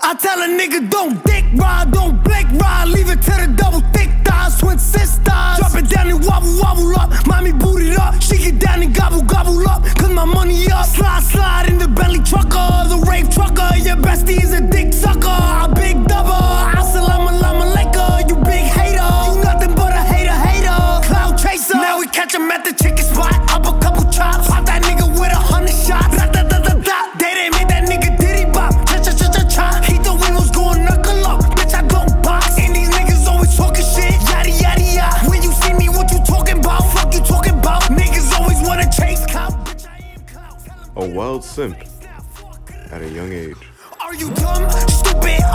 I tell a nigga don't dick ride, don't blink ride, leave it to the double thick thighs, twin sisters. Drop it down and wobble, wobble up, mommy boot it up. She get down and gobble, gobble up, cause my money up. Slide, slide in the Bentley trucker, the rave trucker. Your bestie is a dick sucker, a big double. Assalamu alaikum, you big hater. You nothing but a hater, hater. Cloud chaser. Now we catch him at the chicken spot, up a couple chops. Pop that nigga with 100 shots. Da, da, da, da, da. They didn't make that nigga diddy bop. Cha, cha, cha, cha, cha. He thought we was going knuckle up. Bitch, I don't box. And these niggas always talking shit. Yada, yada, yada. When you see me, what you talking about? Fuck you talking about? Niggas always wanna chase clout. Bitch, I am clout. A wild simp at a young age. Are you dumb, stupid,